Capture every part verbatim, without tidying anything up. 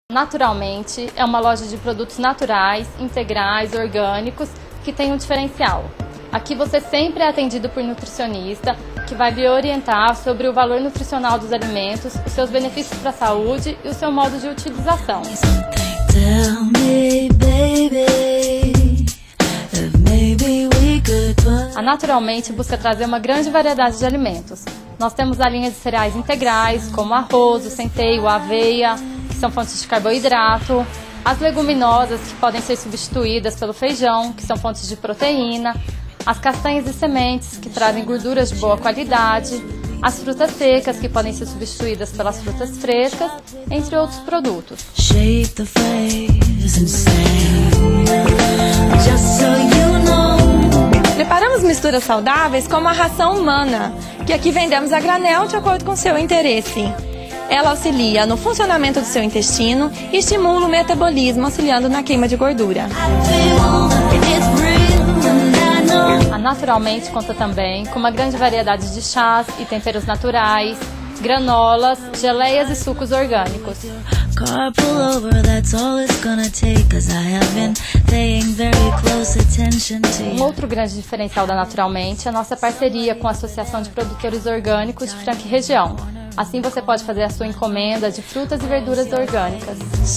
Naturalmente é uma loja de produtos naturais, integrais, orgânicos, que tem um diferencial. Aqui você sempre é atendido por nutricionista, que vai lhe orientar sobre o valor nutricional dos alimentos, os seus benefícios para a saúde e o seu modo de utilização. A Naturalmente busca trazer uma grande variedade de alimentos. Nós temos a linha de cereais integrais, como arroz, o centeio, a aveia, que são fontes de carboidrato, as leguminosas, que podem ser substituídas pelo feijão, que são fontes de proteína, as castanhas e sementes, que trazem gorduras de boa qualidade, as frutas secas, que podem ser substituídas pelas frutas frescas, entre outros produtos. Preparamos misturas saudáveis como a ração humana, que aqui vendemos a granel de acordo com o seu interesse. Ela auxilia no funcionamento do seu intestino e estimula o metabolismo, auxiliando na queima de gordura. A Naturalmente conta também com uma grande variedade de chás e temperos naturais, granolas, geleias e sucos orgânicos. Um outro grande diferencial da Naturalmente é a nossa parceria com a Associação de Produtores Orgânicos de Franca e Região. Assim você pode fazer a sua encomenda de frutas e verduras orgânicas.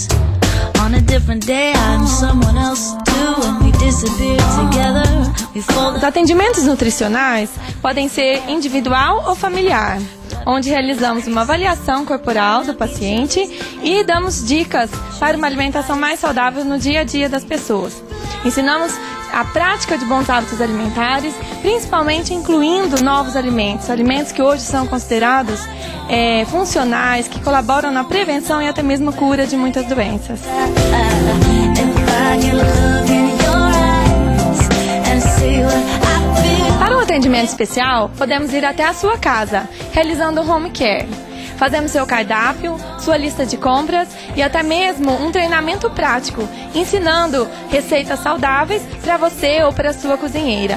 Os atendimentos nutricionais podem ser individual ou familiar, onde realizamos uma avaliação corporal do paciente e damos dicas para uma alimentação mais saudável no dia a dia das pessoas. Ensinamos a prática de bons hábitos alimentares, principalmente incluindo novos alimentos, alimentos que hoje são considerados é, funcionais, que colaboram na prevenção e até mesmo cura de muitas doenças. Para um atendimento especial, podemos ir até a sua casa, realizando home care. Fazemos seu cardápio, sua lista de compras e até mesmo um treinamento prático, ensinando receitas saudáveis para você ou para a sua cozinheira.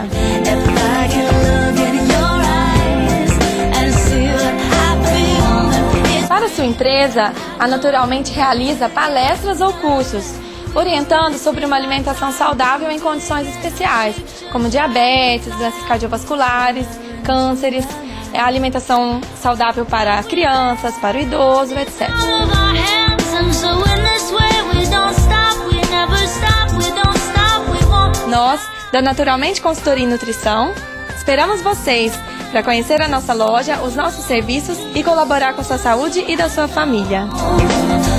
Para a sua empresa, a Naturalmente realiza palestras ou cursos, orientando sobre uma alimentação saudável em condições especiais, como diabetes, doenças cardiovasculares, cânceres, a alimentação saudável para crianças, para o idoso, etcétera. Nós, da Naturalmente Consultoria em Nutrição, esperamos vocês para conhecer a nossa loja, os nossos serviços e colaborar com a sua saúde e da sua família.